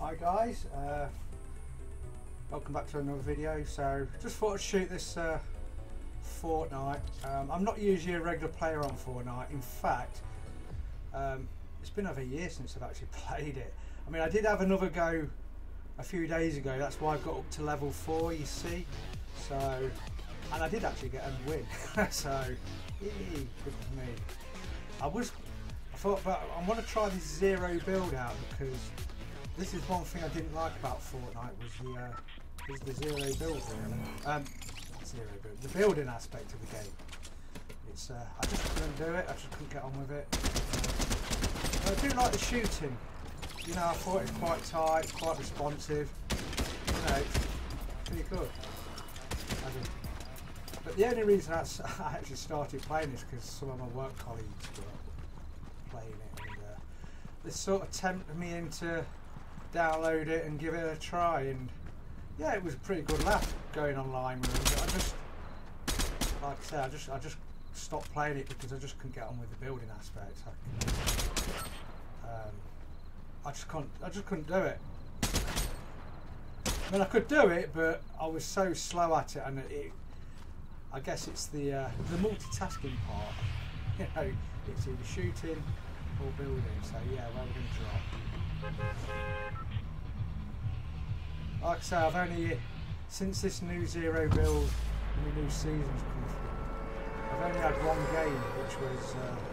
Hi guys, welcome back to another video. So just thought I'd shoot this Fortnite. I'm not usually a regular player on Fortnite. In fact, it's been over a year since I've actually played it. I mean, I did have another go a few days ago. That's why I got up to level 4, you see. So, and I did actually get a win. So, good for me. I thought, but I want to try this zero build out, because this is one thing I didn't like about Fortnite was the zero build, really. Zero build, the building aspect of the game. It's I just couldn't do it. I just couldn't get on with it. I do like the shooting. You know, I thought it was quite tight, quite responsive. You know, it's pretty good. But the only reason I actually started playing this because some of my work colleagues were playing it, and this sort of tempted me into download it and give it a try. And yeah, it was a pretty good laugh going online with it. I just, like I say, I just stopped playing it because I just couldn't get on with the building aspect. I just couldn't do it. I mean, I could do it, but I was so slow at it, and I guess it's the multitasking part. You know, it's either shooting or building. So yeah, well, we're going to drop. Like I say, I've only, since this new zero build and the new season's come through, I've only had one game, which was.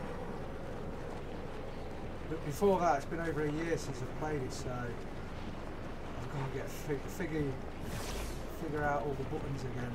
But before that, it's been over a year since I've played it, so I've got to get figure out all the buttons again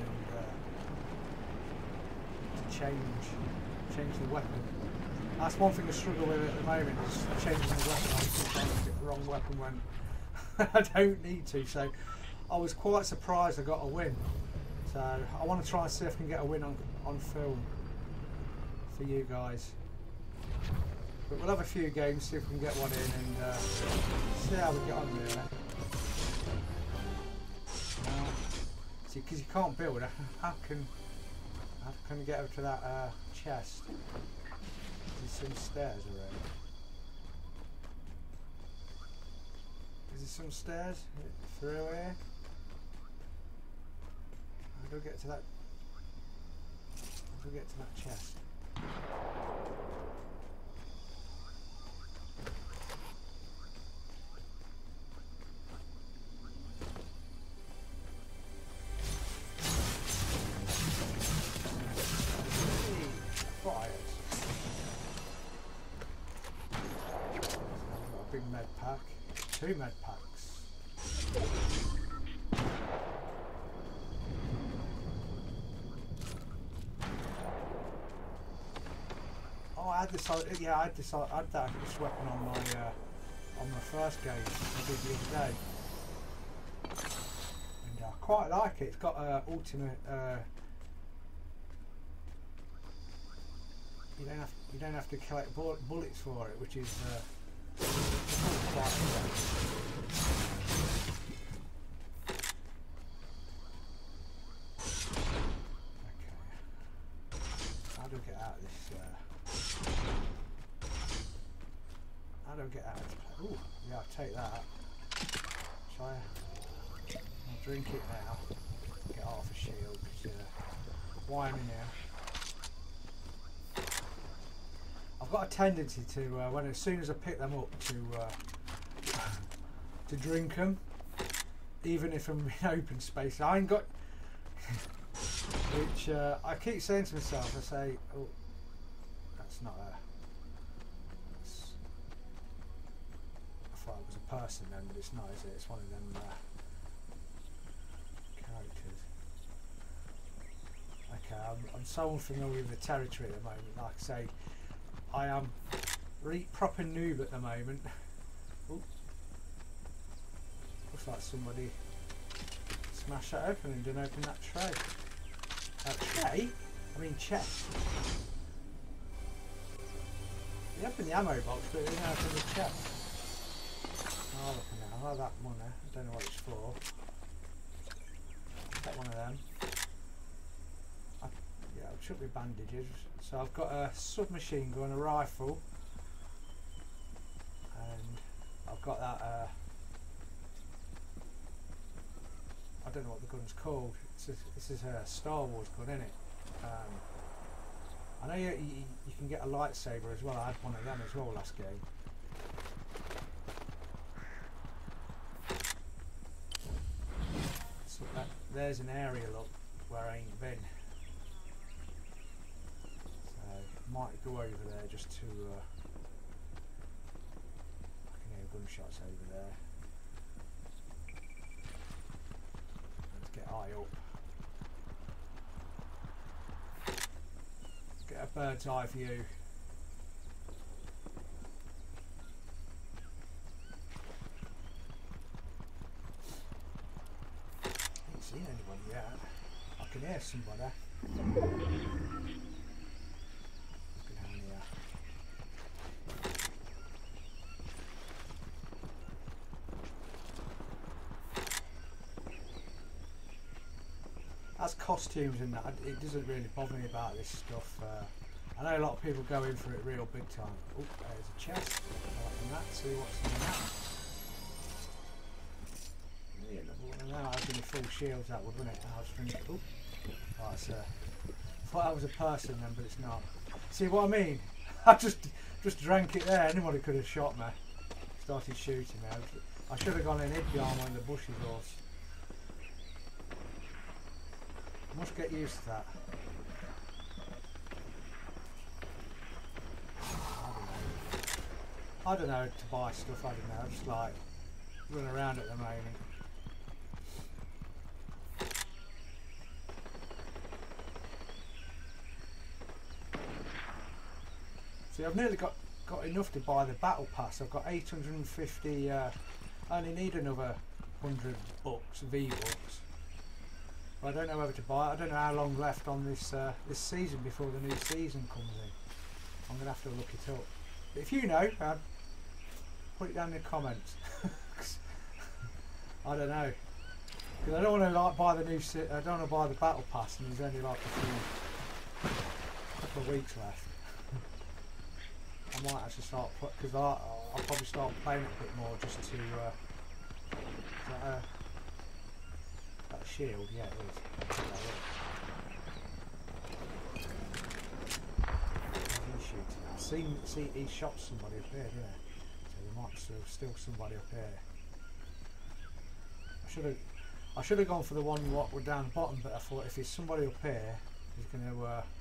and to change the weapon. That's one thing I struggle with at the moment, is changing the weapon. I sometimes get the wrong weapon when I don't need to. So I was quite surprised I got a win. So I want to try and see if I can get a win on film for you guys. But we'll have a few games, see if we can get one in, and see how we get on there. See, because you can't build, how can you get up to that chest? There's some stairs around. Is there some stairs through here? How do I get to that? How do I get to that chest? Big med pack, 2 med packs. Oh, I had this. Yeah, I had this weapon on my first game I did the other day, and I quite like it. It's got ultimate. You don't have to collect bullets for it, which is. Okay. How do I get out of this? How do I get out of this? Ooh, yeah, I'll take that. Shall I? I'll drink it now. Get half a shield, because why am I here? I've got a tendency to, as soon as I pick them up, to drink them, even if I'm in open space. I ain't got, which I keep saying to myself. I say, oh, that's not a. I thought it was a person then, but it's not, is it? It's one of them characters. Okay, I'm so unfamiliar with the territory at the moment. Like I say. I am proper noob at the moment. Ooh. Looks like somebody smashed that open and didn't open that tray. Tray? I mean chest. They opened the ammo box, but they didn't open the chest. Oh, look at that. I like that one there. I don't know what it's for. Take one of them. Yeah, I'll chuck my bandages. So I've got a submachine gun, a rifle, and I've got that I don't know what the gun's called. This is a Star Wars gun, isn't it? I know you can get a lightsaber as well. I had one of them as well last game. So there's an area, look, where I ain't been. So might go over there just to. I can hear gunshots over there. Let's get eye up. Get a bird's eye view. I ain't seen anybody yet. I can hear somebody. Look down here. As costumes and that, it doesn't really bother me about this stuff. I know a lot of people go in for it real big time. Oh, there's a chest. Like that. See what's in that. Yeah, now I'll give me full shields. That would, wouldn't it? I was thinking, oh, right, so I thought that was a person then, but it's not. See what I mean? I just drank it there. Anybody could have shot me. Started shooting me. I should have gone in hid behind one of the bushes or. I must get used to that. I don't know to buy stuff, I don't know, just like run around at the moment. See, I've nearly got enough to buy the battle pass. I've got 850, I only need another 100 bucks, V-bucks. But I don't know whether to buy it. I don't know how long left on this this season before the new season comes in. I'm going to have to look it up. But if you know, put it down in the comments. I don't know, because I don't want to like buy the new. I don't want to buy the battle pass, and there's only like a couple of weeks left. I might actually start because I'll probably start playing it a bit more just to. That shield, yeah, it is. He's shooting. See, he shot somebody up here, didn't he? So there might still somebody up here. I should have gone for the one what were down the bottom, but I thought if there's somebody up here, he's gonna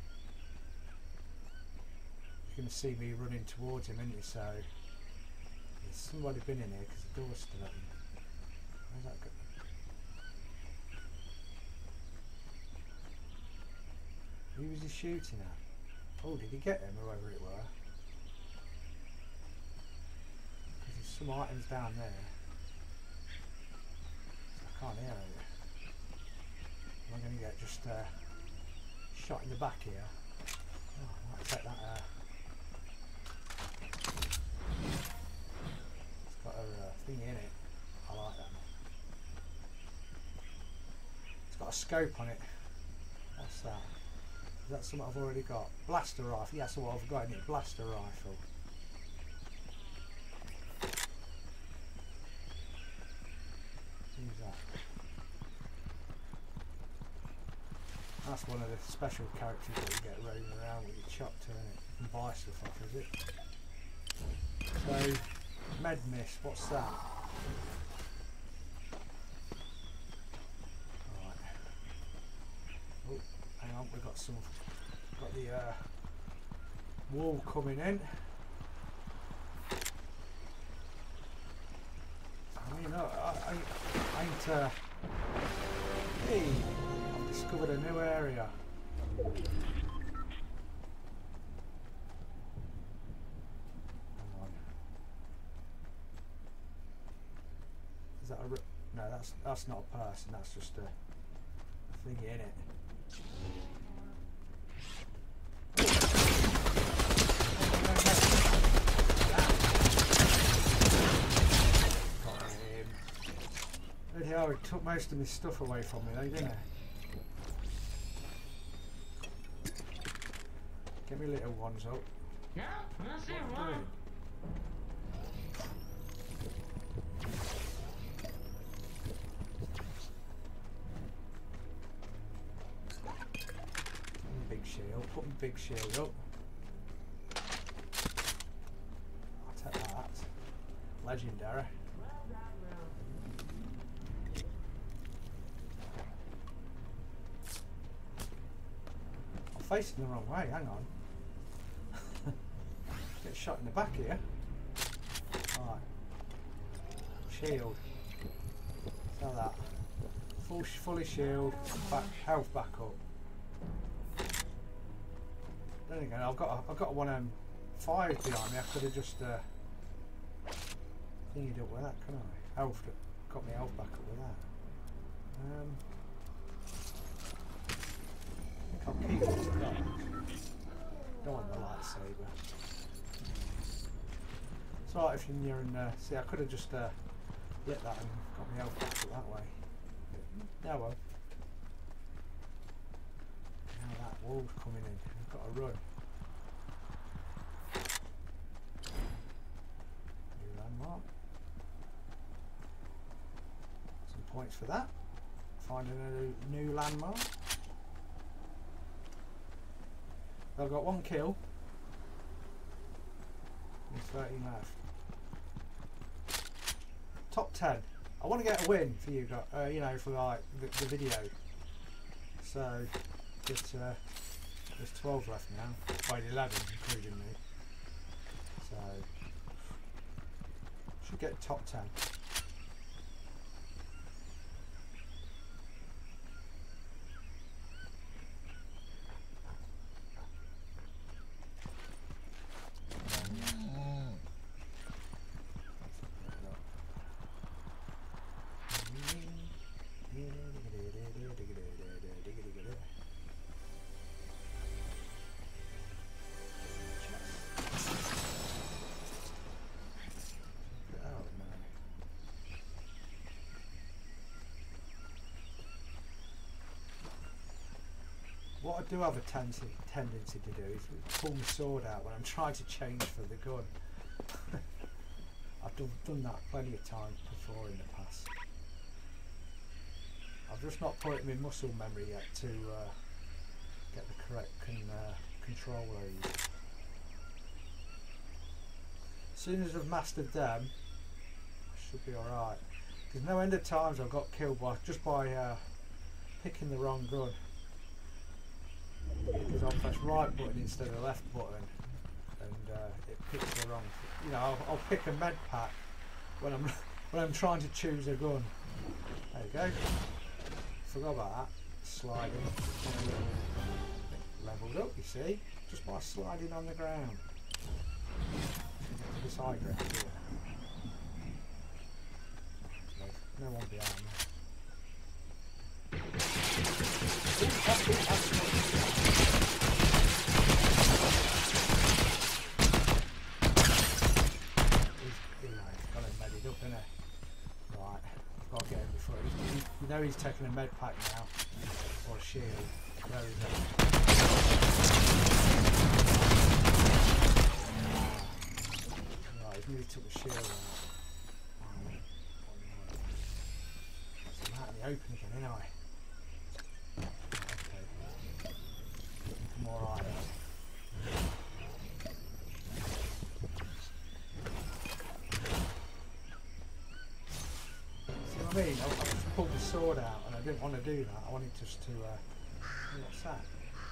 see me running towards him, isn't he? So there's somebody been in here because the door's still open. Where's that go? Who was he shooting at? Oh, did he get him, whoever it were? Because there's some items down there. I can't hear it. I'm going to get just shot in the back here. Oh, I might take that. It's got a thingy in it. I like that. It's got a scope on it. What's that? Is that something I've already got? Blaster rifle. Yeah, that's what I've got in it. Blaster rifle. Who's that? That's one of the special characters that you get roaming around with your chopper in it. You can buy stuff off, is it? So, med mist, what's that? Right. Oh, hang on, we've got the wall coming in. I mean, I ain't hey, I've discovered a new area. Hang on. Is that a no? That's not a person. That's just a thing in it. He took most of my stuff away from me though, didn't he? Get me little ones up. Yeah, that's it, right? big shield up. I'll take that. Legendary. I'm facing the wrong way, hang on. Get shot in the back here. Alright. Shield. So that. Fully shield, health back up. Then again, I've got one fires behind me. I could have just thingied up with that, couldn't I? Health, got my health back up with that. I think I'll keep it. Don't want the lightsaber. It's alright if you're near and see. I could have just lit that and got my health back up that way. Yeah, well. Now that wall's coming in. I've got to run. New landmark. Some points for that. Finding a new landmark. I've got 1 kill. There's 13 left. Top 10. I want to get a win for you guys, you know, for like the video. So there's 12 left now, by 11 including me. So should get top 10. What I do have a tendency to do is pull my sword out when I'm trying to change for the gun. I've done that plenty of times before in the past. I've just not put it in my muscle memory yet to get the correct control aid. As soon as I've mastered them, I should be alright. There's no end of times I've got killed just by picking the wrong gun. Because I'll press right button instead of left button, and it picks the wrong. You know, I'll pick a med pack when I'm trying to choose a gun. There you go. Forgot about that. Sliding. Leveled up, you see, just by sliding on the ground. This high ground here. No one behind me. You know he's taking a med pack now, or a shield. There he goes. Right, he's nearly took the shield out. So I'm out in the open again, ain't I? Okay. I'm alright. See what I mean? I just pulled the sword out and I didn't want to do that. I wanted just to what's that?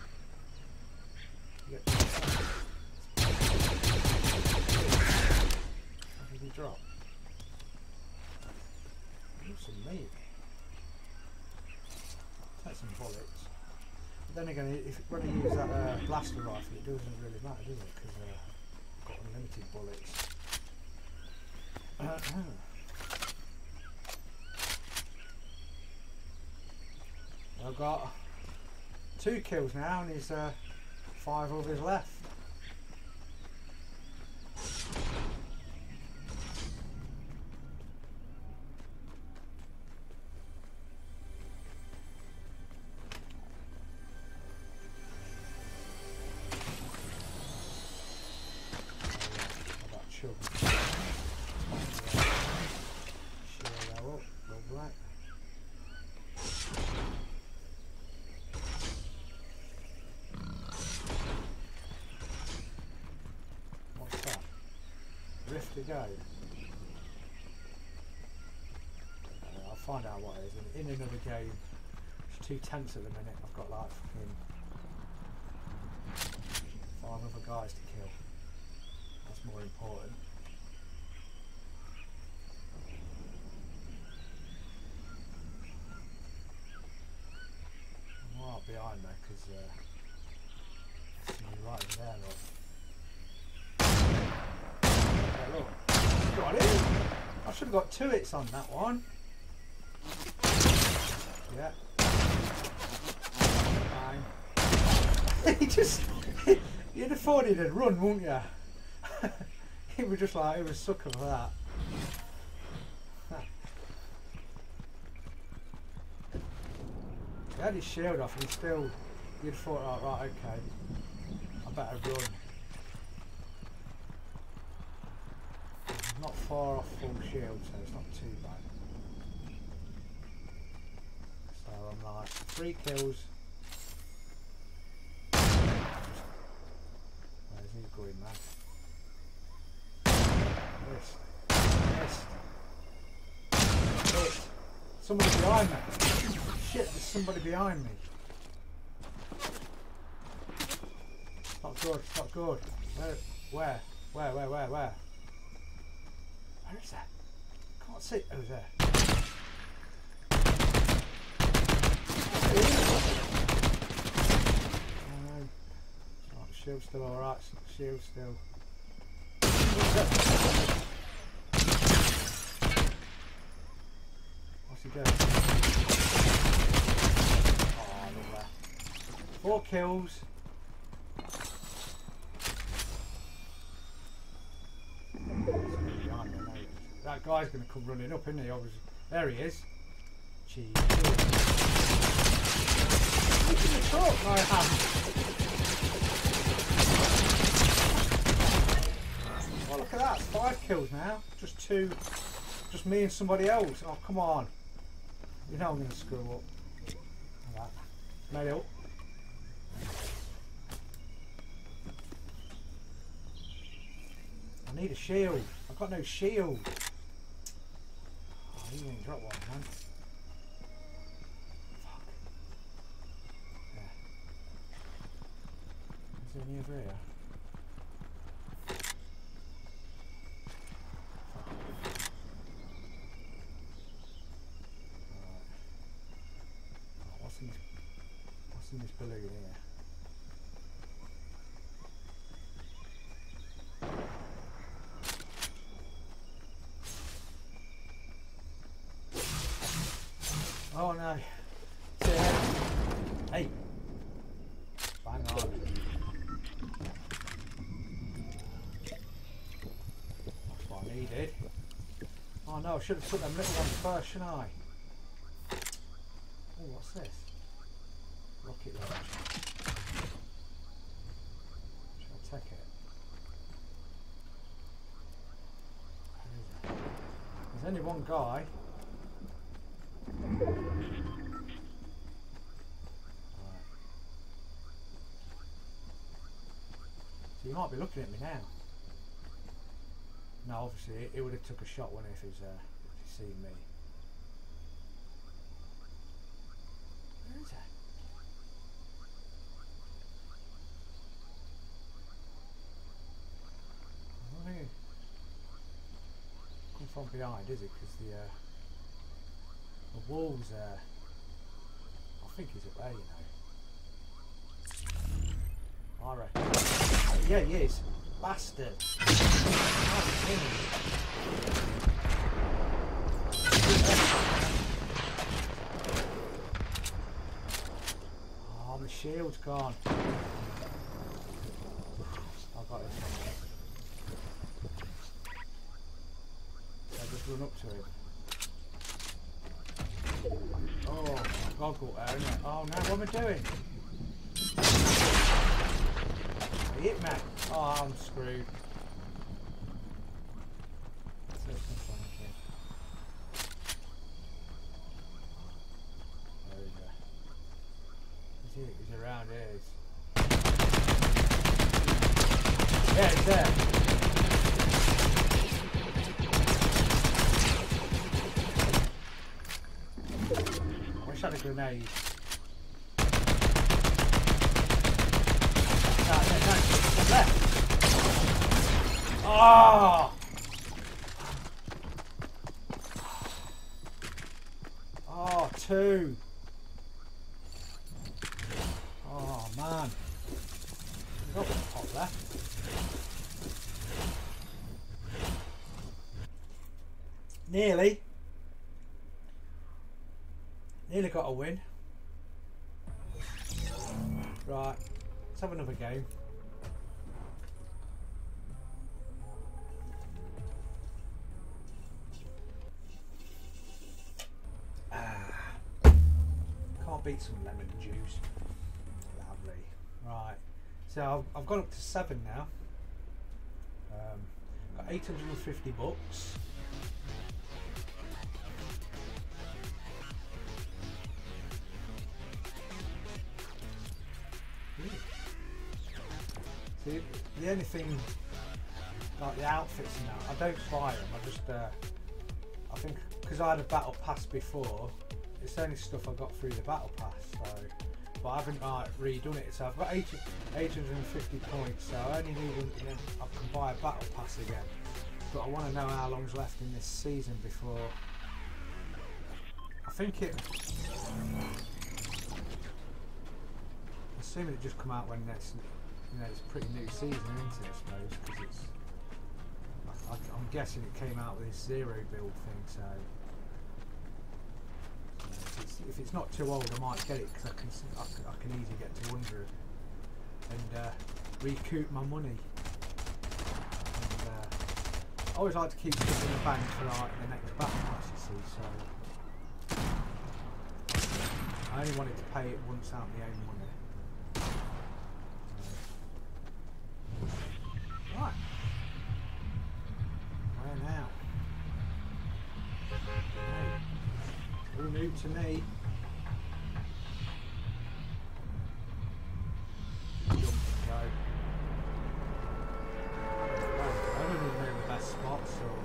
How did he drop? Some meat. Take some bullets. But then again, when I use that blaster rifle, it doesn't really matter, does it? Because I've got unlimited bullets. I've got 2 kills now, and there's 5 others left. lift to go? I'll find out what it is in another game. It's too tense at the minute. I've got like fucking 5 other guys to kill. That's more important. I'm right behind me because somebody right in there, look. Yeah, look. Got it! I should have got 2 hits on that one. Yeah. Bang. He just... You'd have thought he'd run, wouldn't you? He was just like, he was a sucker for that. He had his shield off and he still... You'd have thought, oh, right, okay. I better run. He's not far off full shield, so it's not too bad. So I'm like, 3 kills. Where's he going, man? Missed. Hit. Somebody behind me. Shit, there's somebody behind me. It's not good, it's not good. Where? Where is that? Can't see. Who's there? Right, shield's still alright. Shield's still. What's he doing? Oh, look there. 4 kills. That guy's going to come running up, isn't he? Obviously. There he is. Cheese. Look at the truck I have. Oh, look at that. It's 5 kills now. Just 2. Just me and somebody else. Oh, come on. You know I'm going to screw up. Like that. Made it up. I need a shield. I've got no shield. Oh, you didn't drop one, man. Fuck. Yeah. Is there any over here? Right. What's in this balloon here? Oh no. Hey. Bang on. That's what I needed. Oh no, I should have took them little ones first, shouldn't I? Oh, what's this? Rocket launcher. Should I take it? Where is it? There's only one guy. Right. So you might be looking at me now. No, obviously it would have took a shot when if he's seen me. Where is that? I don't think it come from behind, is it? Because the wall's I think he's up there, you know. I reckon. Yeah, he is. Bastard. Oh, my shield's gone. I got it from there. So I just run up to him. Oh, goggle there, isn't it? Oh no, what am I doing? He hit me. Oh, I'm screwed. There we go. He's around here. Yeah, he's there. just had a grenade. No, left. Oh! Oh, 2. Oh man. There's got one pot left. Nearly got a win. Right, let's have another game. Can't beat some lemon juice. Lovely. Right, so I've gone up to 7 now. Got 850 bucks. See, the only thing, like the outfits and that, I don't buy them. I just, I think, because I had a battle pass before, it's the only stuff I got through the battle pass. So, but I haven't redone it. So I've got 850 points. So I only need, I can buy a battle pass again. But I want to know how long's left in this season before. I think it. Assuming it just come out when it's, you know, it's a pretty new season, isn't it? I suppose because it's. I'm guessing it came out with this 0 build thing, so. If it's not too old, I might get it because I can easily get to 100 and recoup my money. And I always like to keep stuff in the bank for like the next battle pass, you see. So I only wanted to pay it once out my own money. Right. Where now? All new to me. Jump and go. I don't even know the best spots or.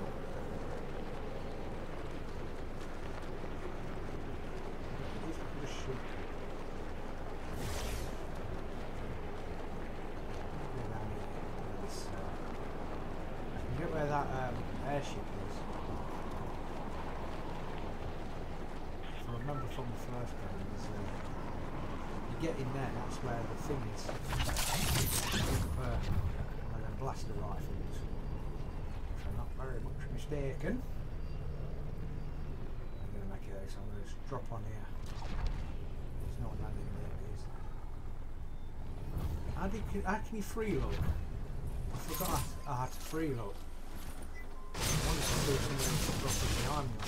Just shoot. Get where that airship is. I remember from the first game, you get in there, that's where the thing is. And then blaster rifles. If I'm not very much mistaken. I'm going to make it so I'm going to just drop on here. There's no landing there, is. How can you freeload? I forgot how to freeload. I wanted to do something dropping behind me.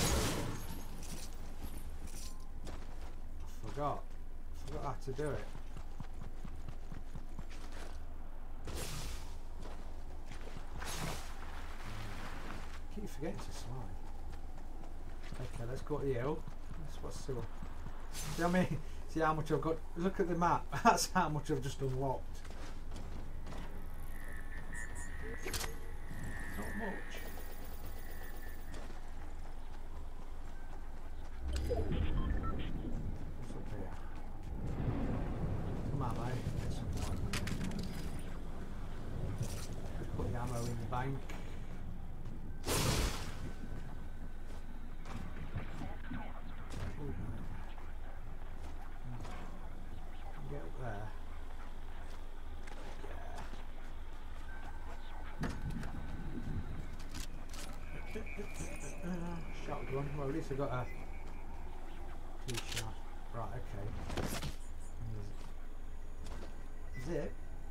I forgot how to do it. I keep forgetting to slide. Okay, let's go to the hill. That's what's so. See how many? See how much I've got? Look at the map. That's how much I've just unlocked. Not much. What's up here? Come on, mate. Get some light. Just put the ammo in the bank. Get up there. Shotgun. Well, at least I got a 2-shot. Right, okay. Zip.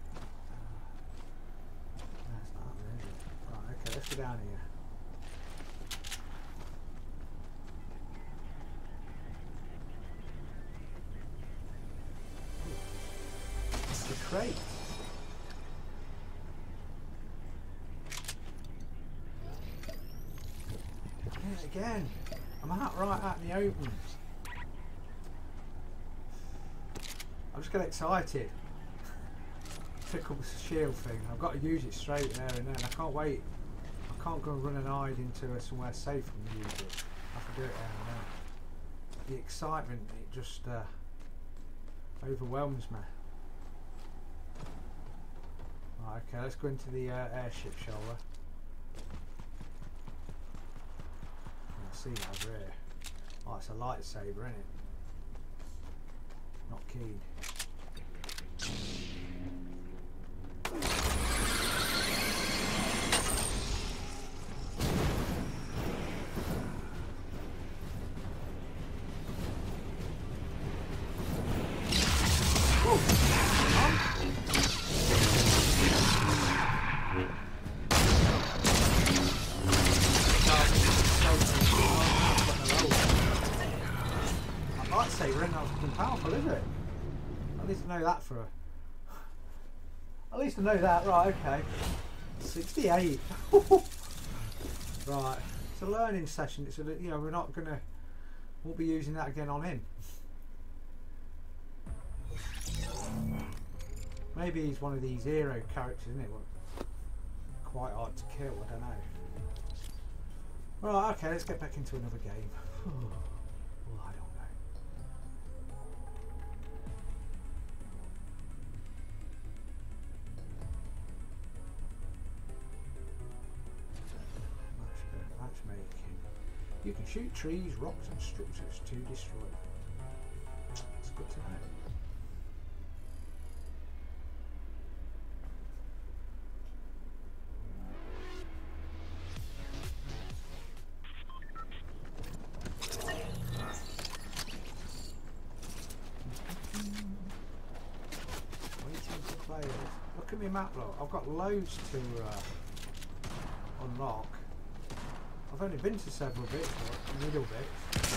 That's not happening, is it? Right, okay, let's go down here. It's the crate. Again, I'm out right out in the open. I just get excited. Pick up the shield thing. I've got to use it straight there and then. I can't wait. I can't go and run and hide into somewhere safe and use it. I have to do it there and then. the excitement, it just overwhelms me. Right, okay, let's go into the airship, shall we? I see that over here. Oh, it's a lightsaber, isn't it? Not keen. Powerful, is it? At least I know that for a... At least I know that, right, okay. 68. Right, it's a learning session. It's a, you know, we're not gonna, won't be using that again on him. Maybe he's one of these hero characters, isn't it? Quite hard to kill, I don't know. Right, okay, let's get back into another game. Well, I don't know. Matchmaking. You can shoot trees, rocks and structures to destroy them. It's good to know. Look at my map, look. I've got loads to unlock. I've only been to several bits, or middle bits.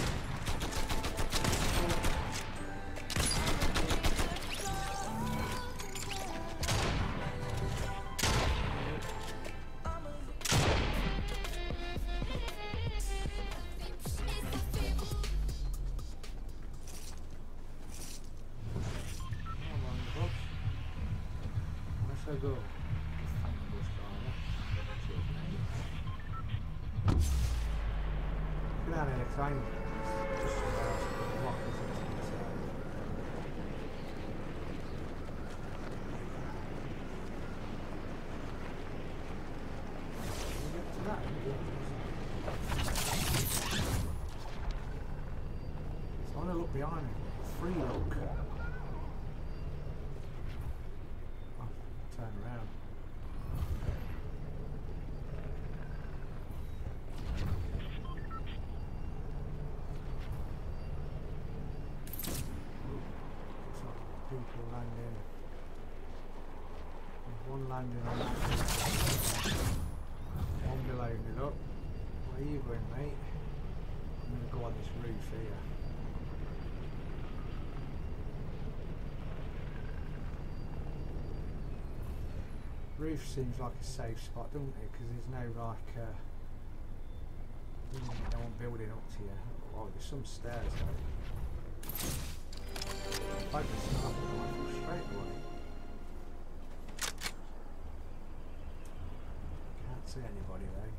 Go. Get out of here, because I'm just walking into this area. Can we get to that? So I want to look behind me. Free look. Turn around. Looks like people landing. There's one landing on that. One below me, look. Where are you going, mate? I'm going to go on this roof here. Roof seems like a safe spot, doesn't it? Because there's no like no one building up to you. Oh, there's some stairs though. I can start the rifle straight away. Can't see anybody though.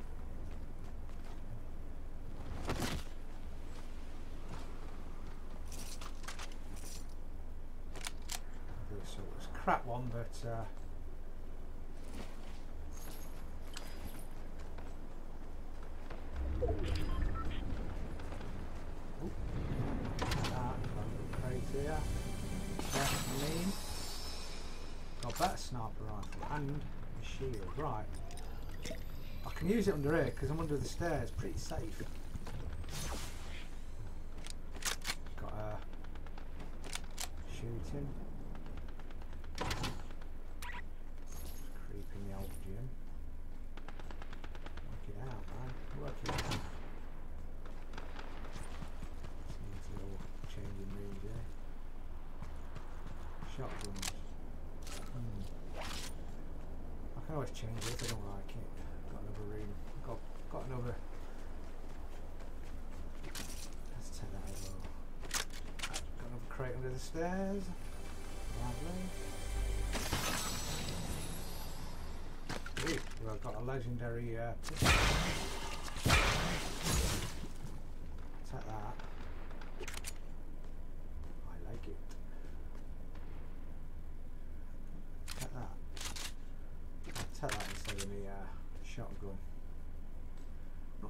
So it was a crap one, but got that sniper rifle and a shield. Right, I can use it under here because I'm under the stairs, pretty safe. Got a shooting. Creeping the old gym. Work it out, man. Work it out. Seems all changing rooms here. Shotguns. I can always change it if I don't like it. Got another room. Got another. Let's take that as well. Got another crate under the stairs. Lovely. Ooh, well, I've got a legendary pistol. Take that.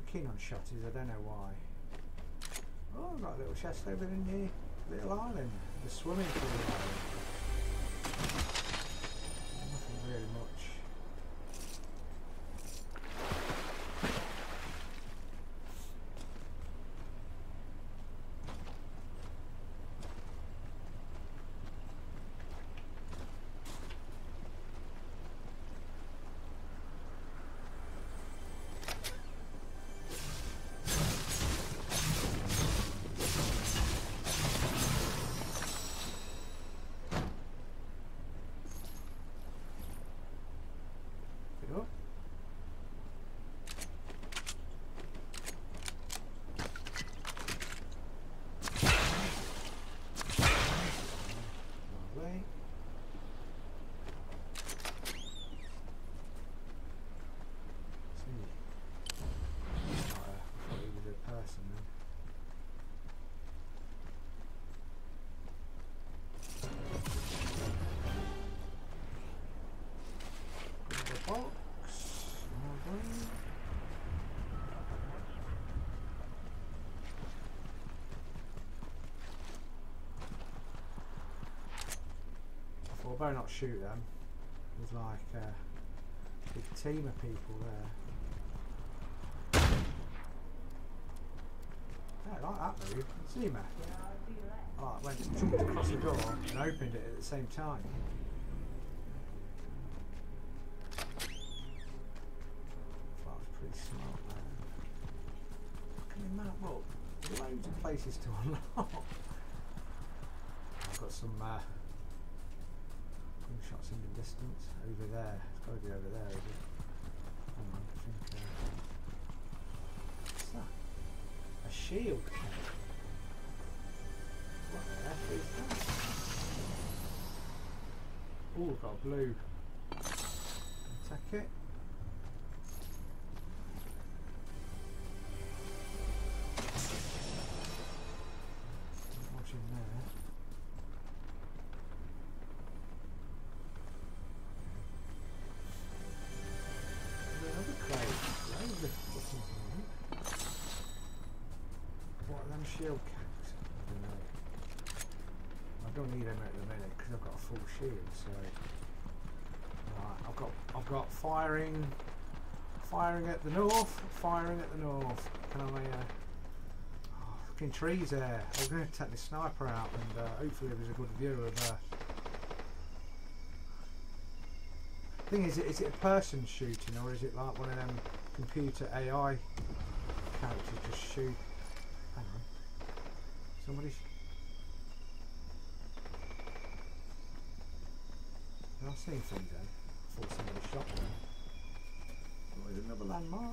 keen on shotties, I don't know why. Oh, I've got a little chest over in the little island, the swimming pool island. Nothing really much. I better not shoot them. There's like a big team of people there. Yeah, I like that move. See me? I went jumped across the door and opened it at the same time. That was pretty smart there. Look at the map up. Loads of places to unlock. I've got some shots in the distance over there. It's got to be over there, is it? Hang on, I think. What's that? A shield cannon. What the F is that? Oh, we've got a blue. Attack it. Watching there. What are them shield cans? I don't need them at the minute because I've got a full shield. So right, I've got firing at the north. Firing at the north. Can I? Fucking trees there. I'm going to take the sniper out and hopefully there's a good view of. Thing is it a person shooting or is it like one of them computer AI characters just shoot? Hang on. Somebody's. I've seen things then. I thought somebody shot me. Oh, is it another landmark?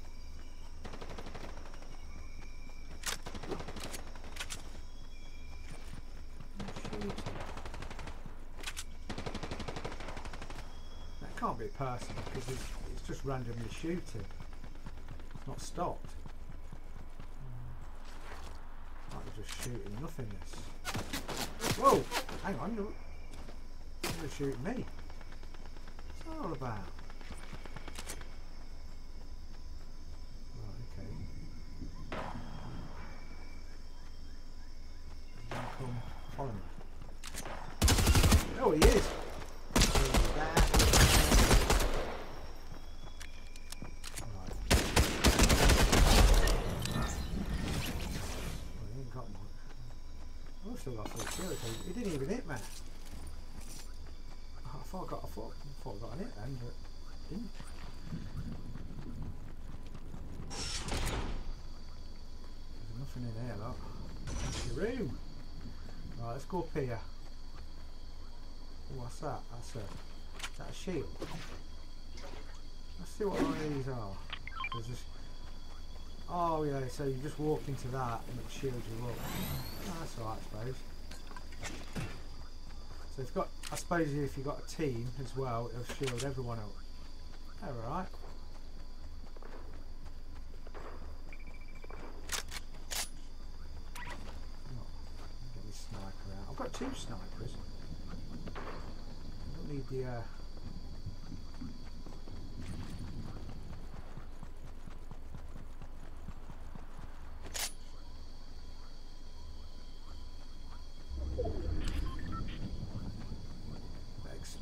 Can't be a person because it's just randomly shooting. It's not stopped. Like they're just shooting nothingness. Whoa! Hang on, you're shooting me. What's that all about? Right, okay. Come, follow me. Oh, he is! Still got full shield. He didn't even hit me. I thought I got an hit then, but didn't. There's nothing in here, look. Empty room. Right, let's go up here. Oh, what's that? Is that a shield? Let's see what one of these are. There's this. Oh yeah, so you just walk into that and it shields you up. Oh, that's alright, I suppose. So it's got, I suppose if you've got a team as well, it'll shield everyone up. Alright. Get this sniper out. I've got 2 snipers. I don't need the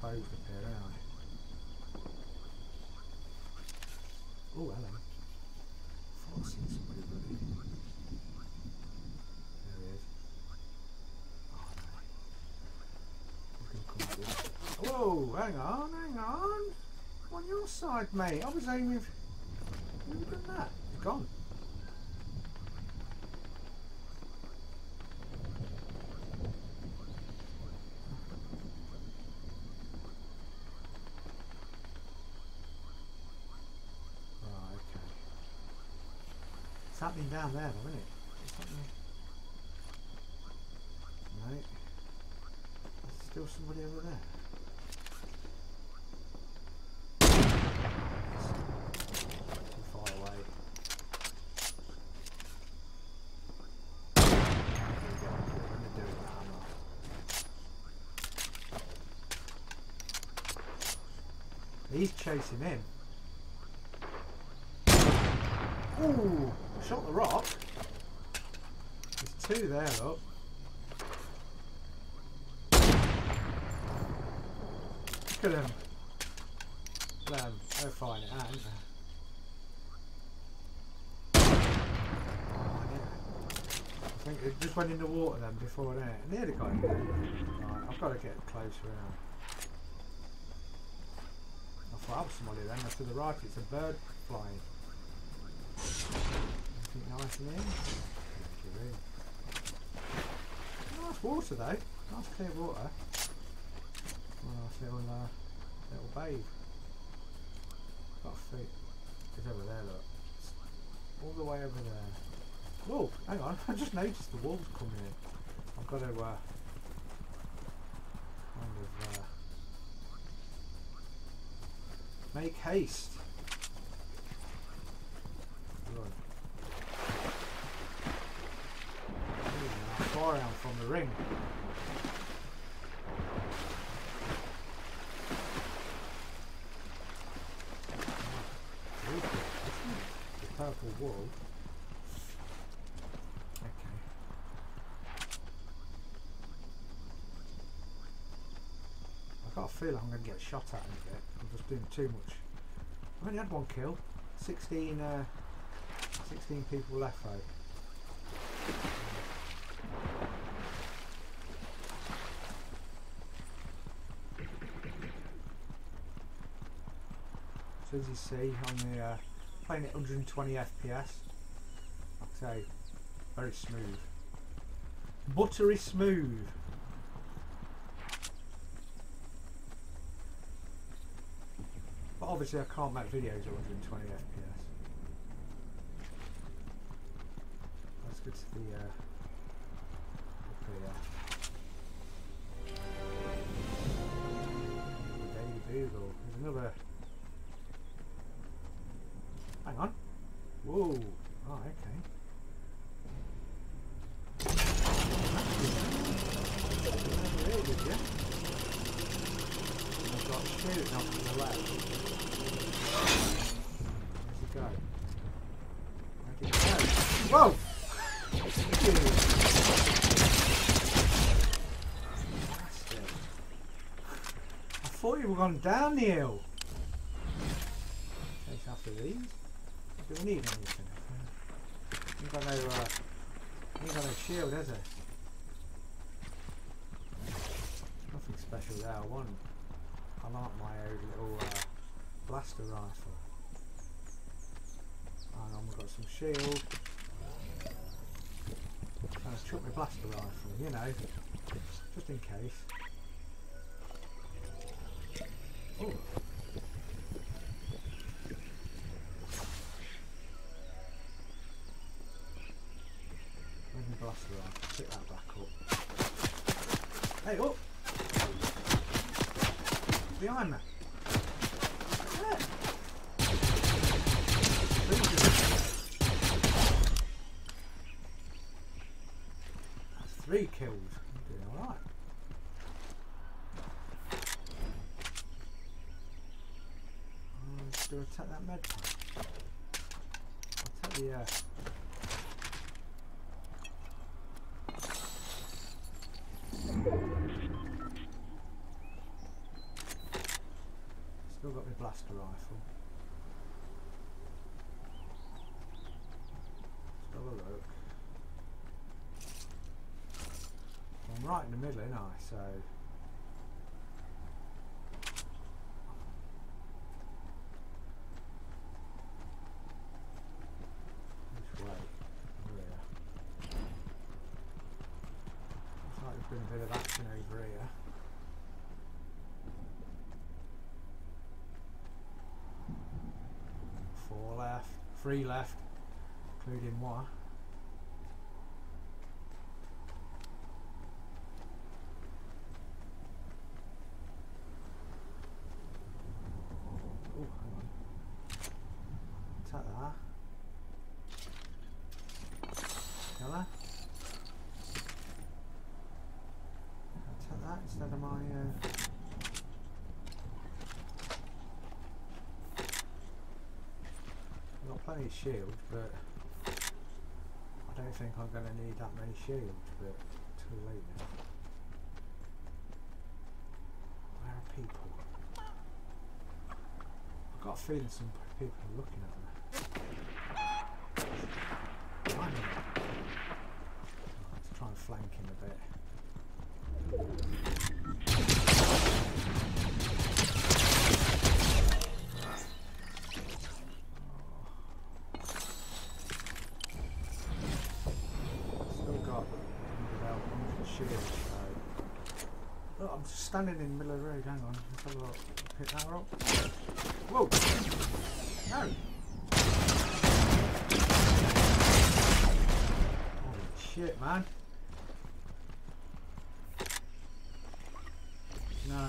exposed up here, aren't I? Oh, hello. I thought I'd seen somebody bloody. There he is. Oh no. He's going to come at this. Whoa, hang on, hang on. I'm on your side, mate. I was aiming. Who done that? He's gone. It's happening down there though, isn't it? It's happening. No. There's still somebody over there. Too far away. There we go. We're going to do it with the hammer. He's chasing him. Ooh! Shot the rock. There's two there, look. Look at them. They're fine it out, aren't they? Oh, yeah. I think it just went in the water then before that. Nearly got him. Right, I've got to get closer now. I thought I was somebody then. To the right, it's a bird flying. Nice and in. Nice water though. Nice clear water. Nice little bathe. Got a feet. It's over there, look. All the way over there. Whoa, hang on. I just noticed the wolves coming in. I've got to kind of make haste. Run. Far out from the ring. The purple wool. Okay. I've got a feeling I'm going to get shot at in a bit. I'm just doing too much. I've only had one kill. 16 people left though. So as you see, I'm playing at 120 FPS. I'd say very smooth, buttery smooth. But obviously I can't make videos at 120 FPS. Let's go to the up here. Daily Bugle. There's another. Hang on. Whoa. Oh, okay. There, did you? I've got shooting off to the left. Where's he go? Where did he go? Whoa! I thought you were going down the hill. Chase after these. Do we need anything? Ain't got no shield, has it? Nothing special there. I like my own little blaster rifle. Hang on, we've got some shield. And I chuck my blaster rifle, you know, just in case. Oh. Blaster rifle, pick that back up. Hey, up! Behind me! Yeah. That's 3 kills. I'm doing alright. Do I take that med pack? I'll take the my blaster rifle. Let's have a look. Well, I'm right in the middle, ain't I? So which way? Rear. Looks like there's been a bit of action over here. 4 left, 3 left, including 1. Oh, hang on. Take that. Killer. I'll take that instead of my got plenty of shields, but I don't think I'm going to need that many shields, but too late now. Where are people? I've got a feeling some people are looking at me. Behind me. Let's try and flank him a bit. Look, I'm just standing in the middle of the road, hang on, let's have a look. Pick that up. Whoa! No! Holy shit, man. No.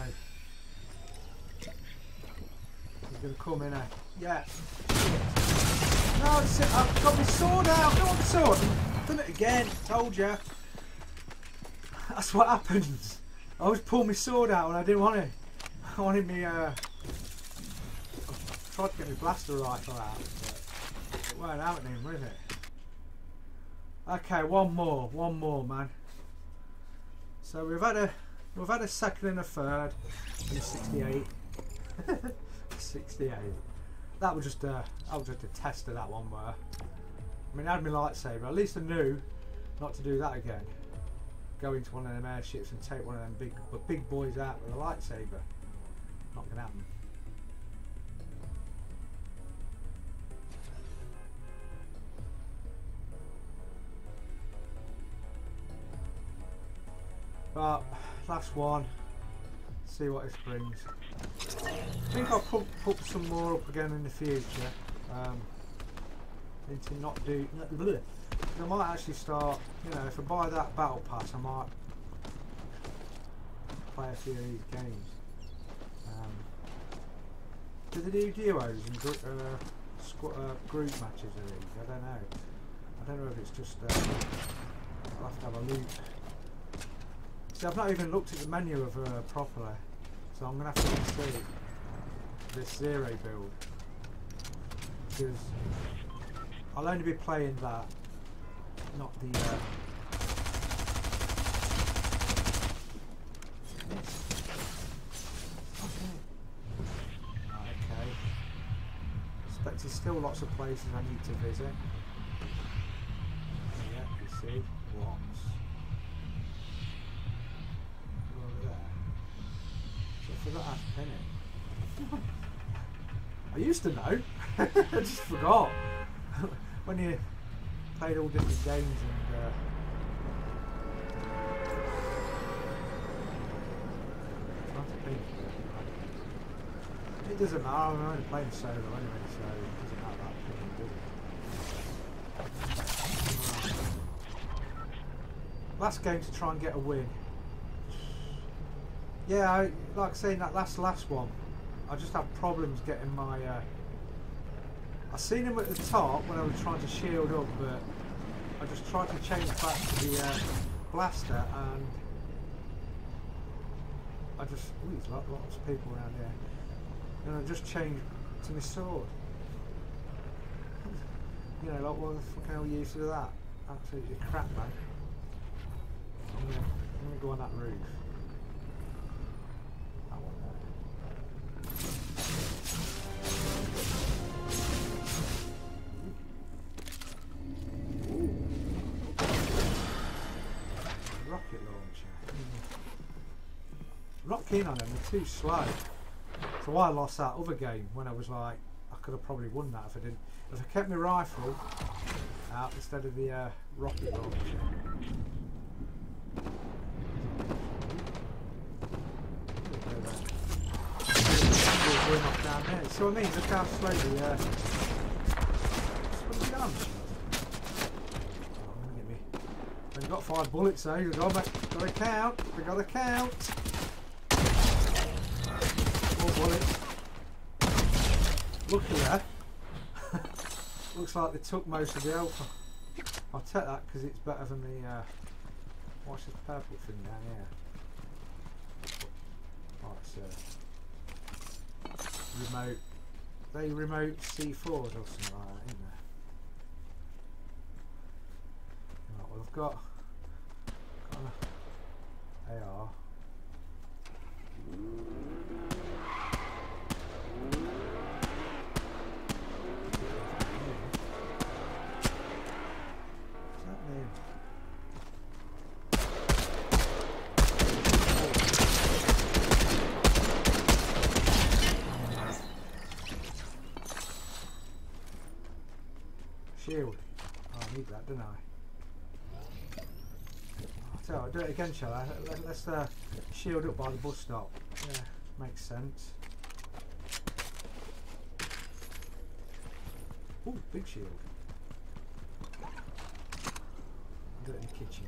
He's gonna come in, yeah. No, I've got my sword out! I don't want the sword! I've done it again, told ya. That's what happens. I always pull my sword out when I didn't want it. I wanted me, I tried to get my blaster rifle out, but it weren't happening, was it? Okay, one more, man. So we've had a second and a third, and a 68. 68. That was just a test of that one, where I mean, I had my lightsaber. At least I knew not to do that again. Go into one of them airships and take one of them big boys out with a lightsaber. Not gonna happen. But last one. See what this brings. I think I'll put some more up again in the future. To not do. I might actually start, you know, if I buy that battle pass, I might play a few of these games. Do they do duos and group matches of these? I don't know. I don't know if it's just, I'll have to have a look. See, I've not even looked at the menu of properly, so I'm going to have to see this zero build. Because I'll only be playing that. Not the okay. Expect there's still lots of places I need to visit. Yeah, you see, lots. Over there. So I forgot how to pin it. I used to know. I just forgot. When you played all different games and it doesn't matter, I'm only playing solo anyway, so it doesn't matter that does it? Last game to try and get a win. Yeah, like saying that last one, I just had problems getting my I seen him at the top when I was trying to shield up, but I just tried to change back to the blaster, and I just, ooh, there's lots of people around here, and I just changed to my sword. You know, like, what the fuck hell use of that? Absolutely crap, man. I'm gonna go on that roof. That one there. not keen on them, they're too slow. So I lost that other game when I was like, I could have probably won that if I didn't. If I kept my rifle out instead of the rocket launcher. Down there. So I mean, look how slowly. What have you done? Oh, get me. I've got 5 bullets though. You've got to count. We've got to count. 4 bullets. Look here. Looks like they took most of the alpha. I'll take that because it's better than the. What's this purple thing down here? Oh, it's remote. They remote C4s or something like that, isn't there? Right, well I've got an AR. What's that mean? Shield. Oh, I need that, don't I? I'll do it again, shall I? Let's shield up by the bus stop. Yeah, makes sense. Oh, big shield. I'll do it in the kitchen.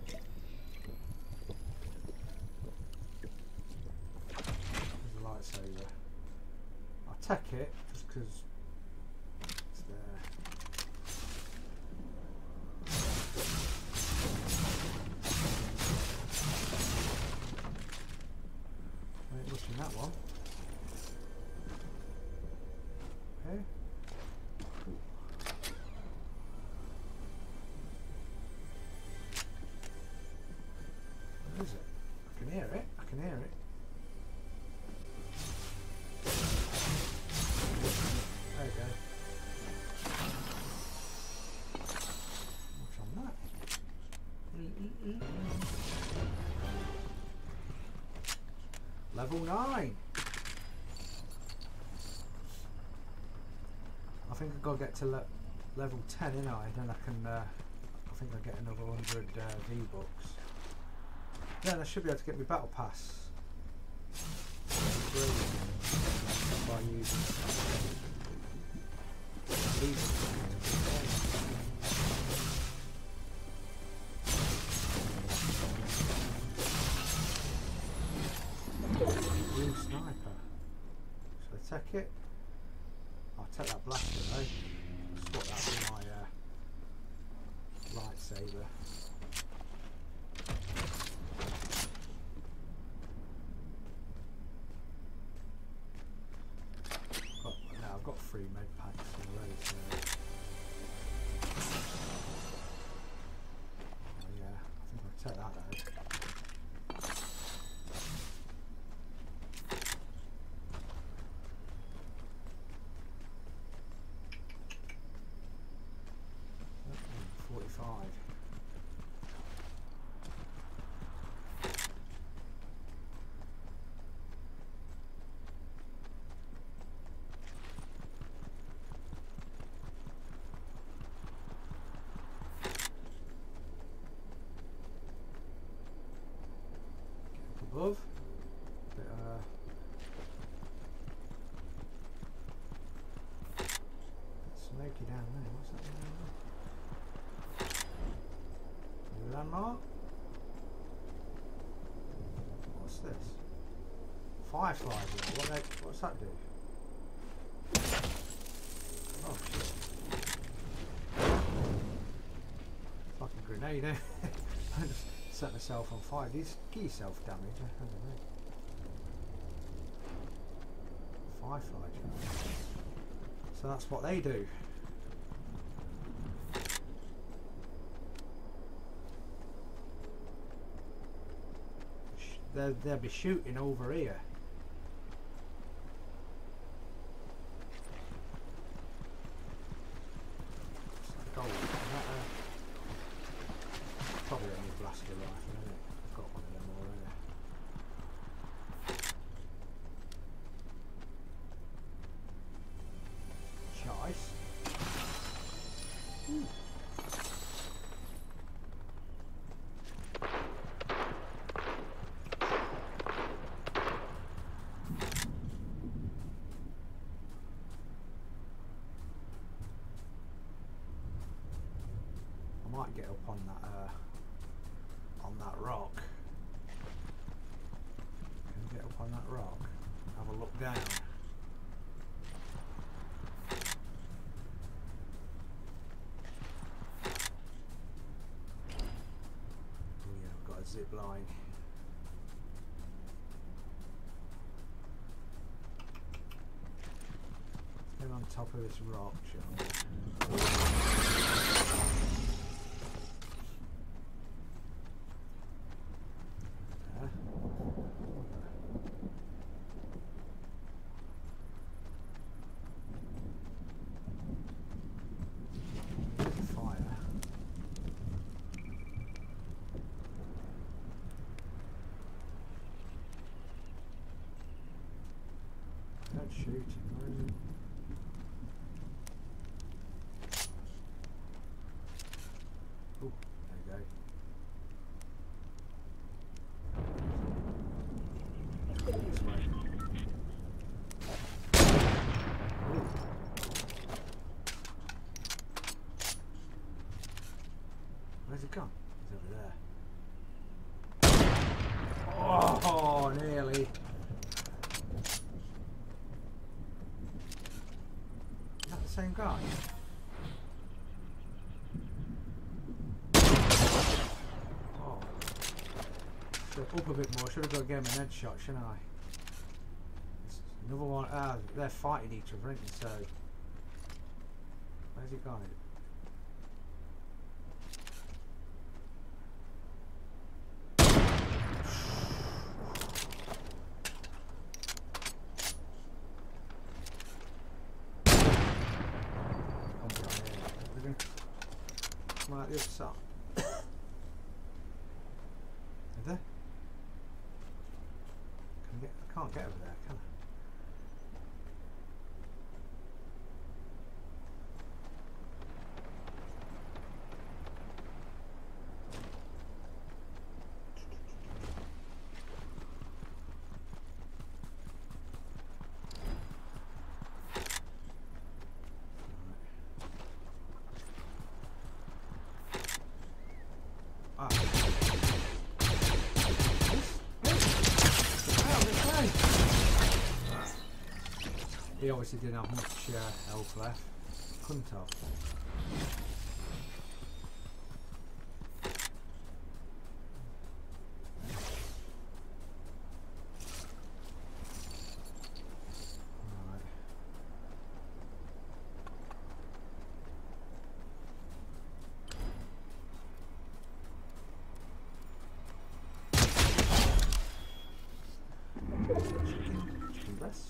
There's a lightsaber. I'll take it just because it's there. Pushing that one. Okay. Ooh. Where is it? I can hear it. I can hear it. There you go. What's on that? Level 9. I think I've got to get to level 10, innit? Then I can. I think I'll get another 100 V-Bucks. Then I should be able to get my battle pass. By using blue sniper. Shall I take it? I'll take that blaster though. Swap that for my lightsaber. I've got 3 med packs already, so. Oh yeah, I think I'll take that though. Above. Bit, smoky down there. What's that down there? New landmark? What's this? Fireflies. What's that do? Oh shit. It's like a grenade, eh? Set myself on fire. These give yourself damage. I don't know. Firefly charge. So that's what they do. They'll be shooting over here. Gold. Is that probably only a blaster rifle, isn't it? I've got one of them already. might get up on that rock. Can you get up on that rock? Have a look down. Oh yeah, I've got a zip line. Get on top of this rock, shall we? Shooting, where is it? Oh, there you go. This way. Ooh. Where's it gone? He's over there. Oh, nearly. Same guy. Oh. Should up a bit more. Should have got to get him an headshot, shouldn't I? It's another one. Ah, they're fighting each other, aren't they? So, where's he gone? Come out the other side. Is there? I can't get over there, can I? He obviously didn't have much health left. Couldn't have. Chicken breast.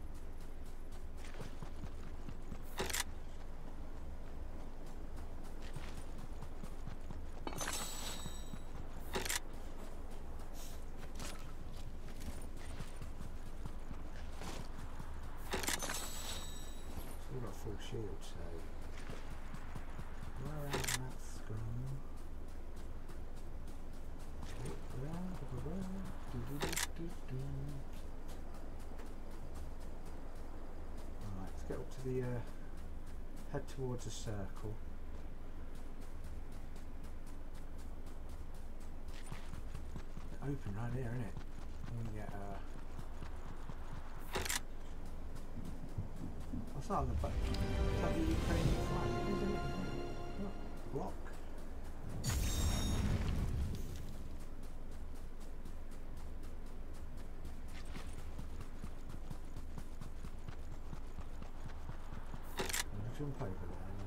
Full shield, so where am I gone? Alright, let's get up to the head towards a circle. Open right here, isn't it? I'm gonna get what's that on the back? Is that the Ukrainian flag? Isn't it? What? Block? I'll jump over there.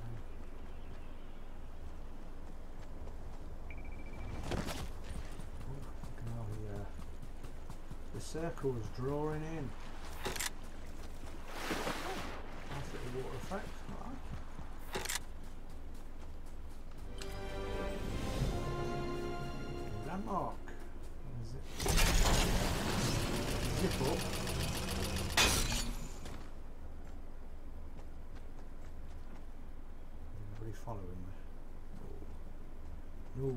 Oh, look at how the circle is drawing in. Water effect, right. Landmark. Is it? Zip up. Everybody following me. No.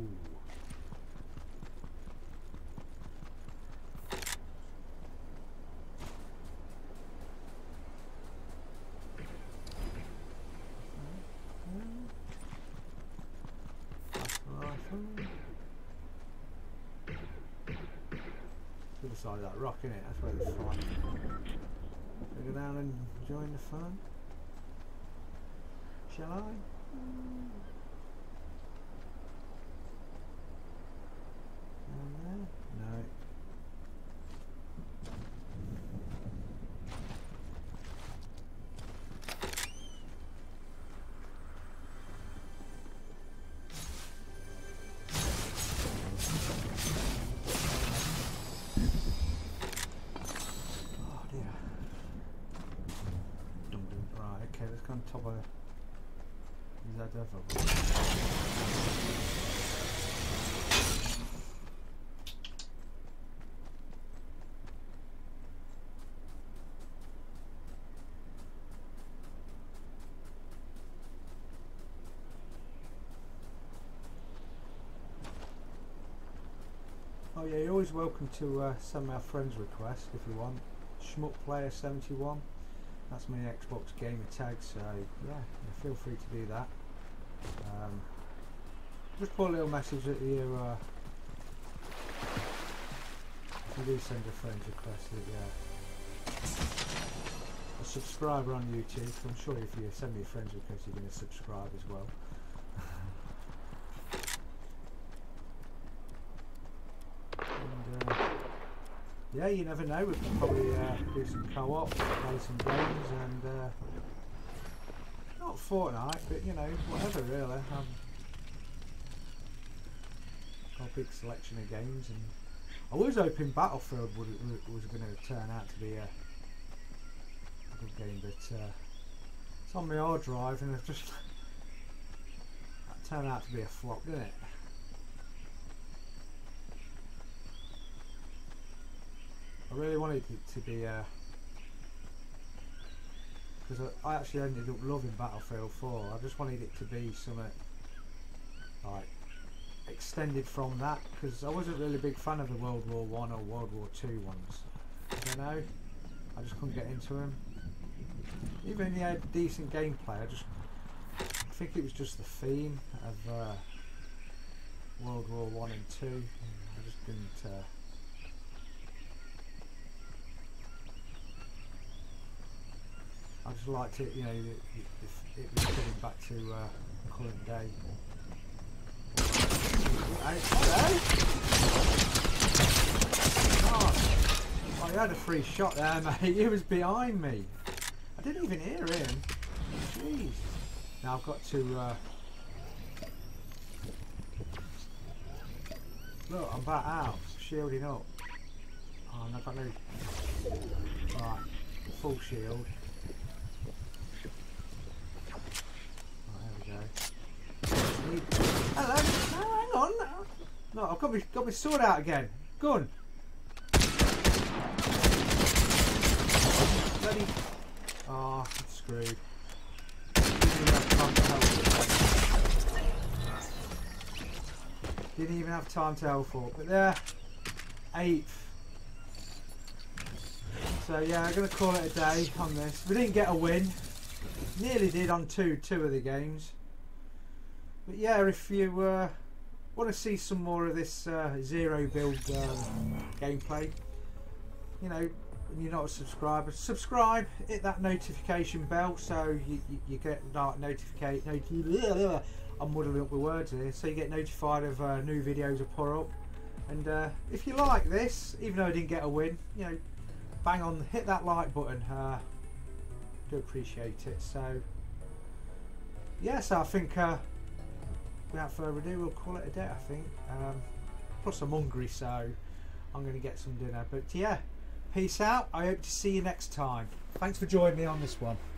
other side of that rock, isn't it? That's where they're fighting. Go down and join the fun. Shall I? Down there? No. Okay, let's go on top of that other one. Oh yeah, you're always welcome to send me a friend's request if you want. Schmuckplayer71. That's my Xbox gamer tag, so yeah, feel free to do that. Just put a little message at you if you do send a friend's request that a subscriber on YouTube. So I'm sure if you send me a friend's request you're going to subscribe as well. Yeah, you never know, we could probably do some co-op, play some games, and not Fortnite, but you know, whatever really. Got a big selection of games, and I was hoping Battlefield was going to turn out to be a good game, but it's on my hard drive, and it just that turned out to be a flop, didn't it? I really wanted it to be because I actually ended up loving Battlefield 4. I just wanted it to be something like extended from that, because I wasn't really a big fan of the World War I or World War II ones. I don't know, I just couldn't get into them. Even if they had decent gameplay, I think it was just the theme of World War I and II. I just didn't. I just liked it, you know, it was getting back to current day. Oh, he had a free shot there, mate. He was behind me. I didn't even hear him. Jeez. Now I've got to look, I'm back out, shielding up. Oh, and I've got no. Right, full shield. Hello. No, hang on. No, I've got my sword out again. Gun. Bloody. Oh, I'm screwed. Didn't even have time to health up. But there, 8th. So yeah, I'm gonna call it a day on this. We didn't get a win. Nearly did on two of the games. But yeah, if you want to see some more of this zero build gameplay, you know, when you're not a subscriber, subscribe, hit that notification bell so you get I'm muddling up the words here, so you get notified of new videos I put up. And if you like this, even though I didn't get a win, you know, bang on, hit that like button. Do appreciate it. So yes, I think without further ado, we'll call it a day, I think. Plus I'm hungry, so I'm going to get some dinner. But yeah, peace out. I hope to see you next time. Thanks for joining me on this one.